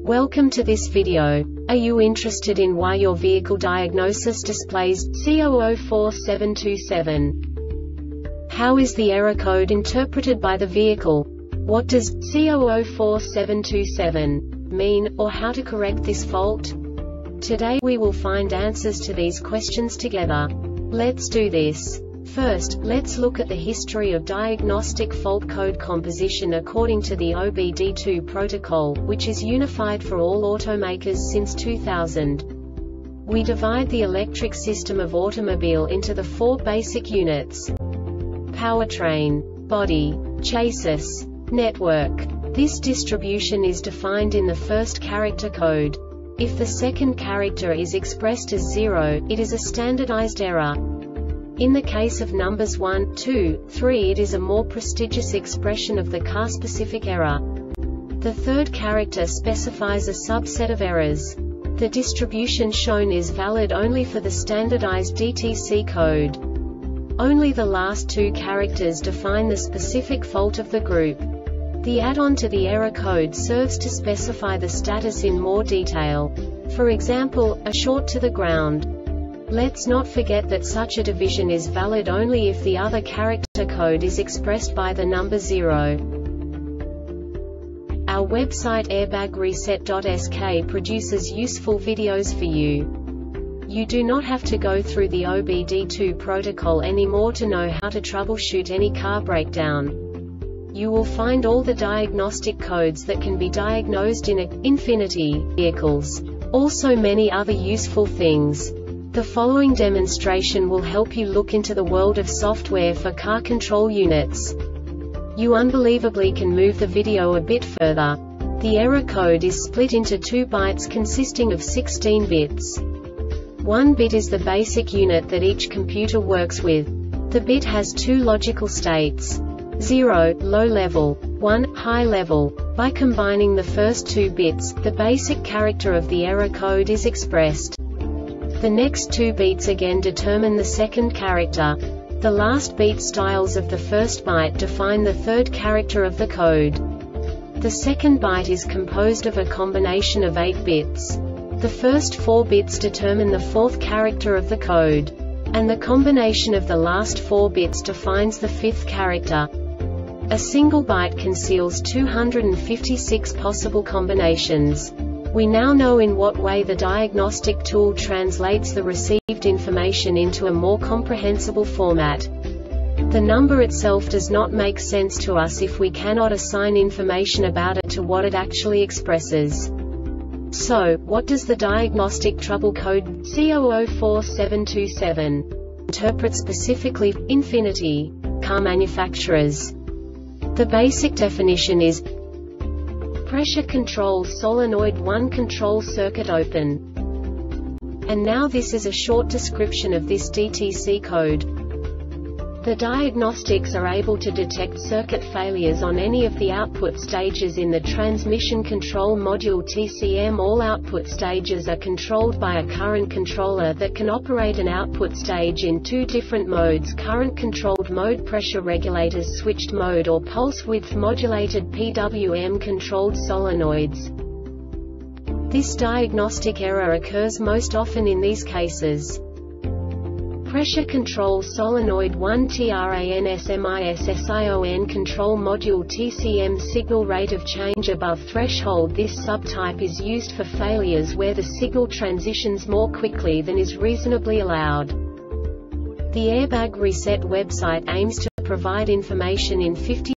Welcome to this video. Are you interested in why your vehicle diagnosis displays C004727? How is the error code interpreted by the vehicle? What does C004727 mean, or how to correct this fault? Today we will find answers to these questions together. Let's do this. First, let's look at the history of diagnostic fault code composition according to the OBD2 protocol, which is unified for all automakers since 2000. We divide the electric system of automobile into the four basic units: powertrain, body, chassis, network. This distribution is defined in the first character code. If the second character is expressed as 0, it is a standardized error. In the case of numbers 1, 2, 3, it is a more prestigious expression of the car-specific error. The third character specifies a subset of errors. The distribution shown is valid only for the standardized DTC code. Only the last two characters define the specific fault of the group. The add-on to the error code serves to specify the status in more detail. For example, a short to the ground. Let's not forget that such a division is valid only if the other character code is expressed by the number 0. Our website airbagreset.sk produces useful videos for you. You do not have to go through the OBD2 protocol anymore to know how to troubleshoot any car breakdown. You will find all the diagnostic codes that can be diagnosed in Infiniti vehicles. Also many other useful things. The following demonstration will help you look into the world of software for car control units. You unbelievably can move the video a bit further. The error code is split into 2 bytes consisting of 16 bits. 1 bit is the basic unit that each computer works with. The bit has 2 logical states: 0, low level, 1, high level. By combining the first 2 bits, the basic character of the error code is expressed. The next 2 beats again determine the second character. The last beat styles of the first byte define the third character of the code. The second byte is composed of a combination of 8 bits. The first 4 bits determine the fourth character of the code. And the combination of the last 4 bits defines the fifth character. A single byte conceals 256 possible combinations. We now know in what way the diagnostic tool translates the received information into a more comprehensible format. The number itself does not make sense to us if we cannot assign information about it to what it actually expresses. So, what does the diagnostic trouble code C004727 interpret specifically for Infiniti car manufacturers? The basic definition is pressure control solenoid 1 control circuit open. And now this is a short description of this DTC code. The diagnostics are able to detect circuit failures on any of the output stages in the transmission control module TCM. All output stages are controlled by a current controller that can operate an output stage in 2 different modes: current controlled mode, pressure regulators, switched mode, or pulse width modulated PWM controlled solenoids. This diagnostic error occurs most often in these cases: pressure control solenoid 1 TRANSMISSION control module TCM signal rate of change above threshold. This subtype is used for failures where the signal transitions more quickly than is reasonably allowed. The Airbag Reset website aims to provide information in 50